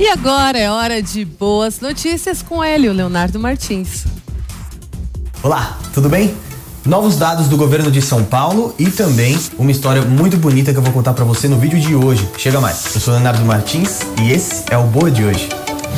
E agora é hora de boas notícias com ele, o Leonardo Martins. Olá, tudo bem? Novos dados do governo de São Paulo e também uma história muito bonita que eu vou contar pra você no vídeo de hoje. Chega mais, eu sou Leonardo Martins e esse é o Boa de hoje.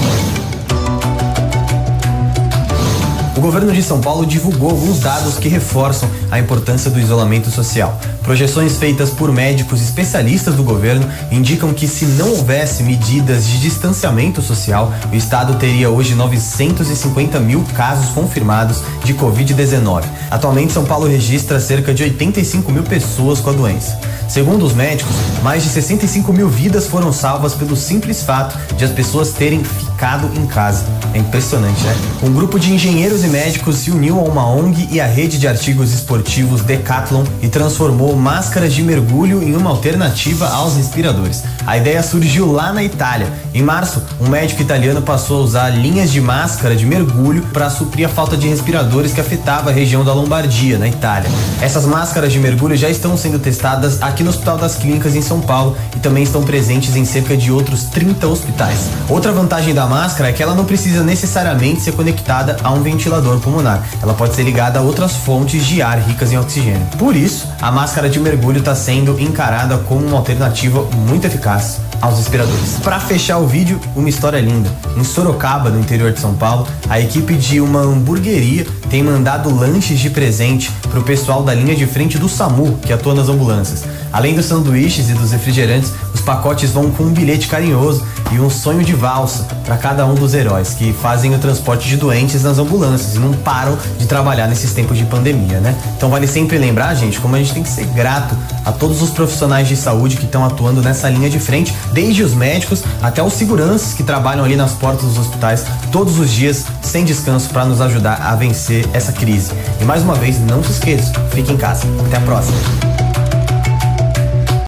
O governo de São Paulo divulgou alguns dados que reforçam a importância do isolamento social. Projeções feitas por médicos especialistas do governo indicam que se não houvesse medidas de distanciamento social, o estado teria hoje 950 mil casos confirmados de Covid-19. Atualmente, São Paulo registra cerca de 85 mil pessoas com a doença. Segundo os médicos, mais de 65 mil vidas foram salvas pelo simples fato de as pessoas terem ficado em casa. É impressionante, né? Um grupo de engenheiros e médicos se uniu a uma ONG e a rede de artigos esportivos Decathlon e transformou máscaras de mergulho em uma alternativa aos respiradores. A ideia surgiu lá na Itália. Em março, um médico italiano passou a usar linhas de máscara de mergulho para suprir a falta de respiradores que afetava a região da Lombardia, na Itália. Essas máscaras de mergulho já estão sendo testadas aqui no Hospital das Clínicas em São Paulo e também estão presentes em cerca de outros 30 hospitais. Outra vantagem da máscara é que ela não precisa necessariamente ser conectada a um ventilador pulmonar. Ela pode ser ligada a outras fontes de ar ricas em oxigênio. Por isso, a máscara de mergulho está sendo encarada como uma alternativa muito eficaz aos respiradores. Para fechar o vídeo, uma história linda. Em Sorocaba, no interior de São Paulo, a equipe de uma hamburgueria tem mandado lanches de presente para o pessoal da linha de frente do SAMU, que atua nas ambulâncias. Além dos sanduíches e dos refrigerantes, os pacotes vão com um bilhete carinhoso e um sonho de valsa para cada um dos heróis que fazem o transporte de doentes nas ambulâncias e não param de trabalhar nesses tempos de pandemia, né? Então vale sempre lembrar, gente, como a gente tem que ser grato a todos os profissionais de saúde que estão atuando nessa linha de frente, desde os médicos até os seguranças que trabalham ali nas portas dos hospitais todos os dias, sem descanso, para nos ajudar a vencer essa crise. E mais uma vez, não se esqueça, fique em casa. Até a próxima.